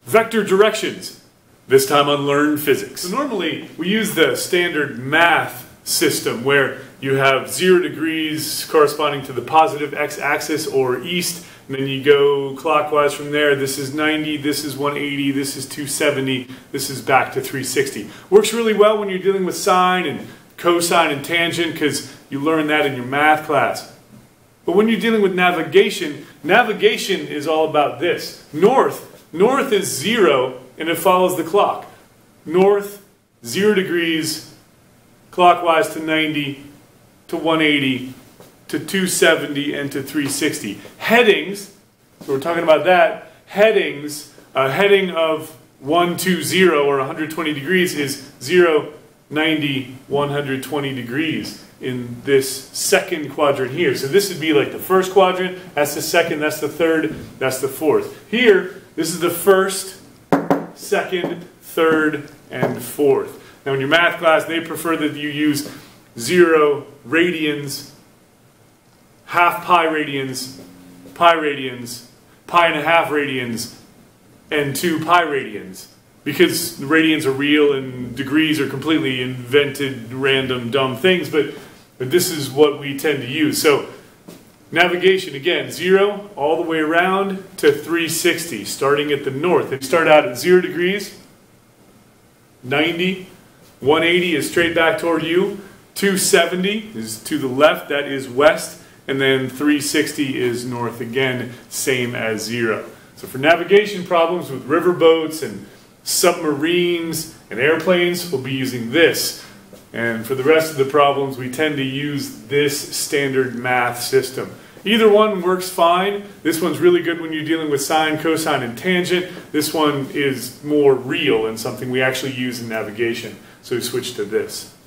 Vector directions, this time on Learn Physics. So normally we use the standard math system where you have 0 degrees corresponding to the positive x-axis or east, and then you go clockwise from there. This is 90, this is 180, this is 270, this is back to 360. Works really well when you're dealing with sine and cosine and tangent because you learn that in your math class. But when you're dealing with navigation, navigation is all about this. North is 0 and it follows the clock. North, 0 degrees, clockwise to 90, to 180, to 270, and to 360. Headings, so we're talking about that. Headings, a heading of 120 or 120 degrees is 0, 90, 120 degrees in this second quadrant here. So this would be like the first quadrant, that's the second, that's the third, that's the fourth. Here, this is the first, second, third, and fourth. Now in your math class, they prefer that you use 0 radians, half pi radians, pi radians, pi and a half radians, and 2 pi radians. Because the radians are real and degrees are completely invented, random, dumb things, but this is what we tend to use. So navigation, again, 0 all the way around to 360, starting at the north. If you start out at 0 degrees, 90, 180 is straight back toward you, 270 is to the left, that is west, and then 360 is north again, same as 0. So for navigation problems with riverboats and submarines and airplanes, we'll be using this. And for the rest of the problems, we tend to use this standard math system. Either one works fine. This one's really good when you're dealing with sine, cosine, and tangent. This one is more real and something we actually use in navigation. So we switch to this.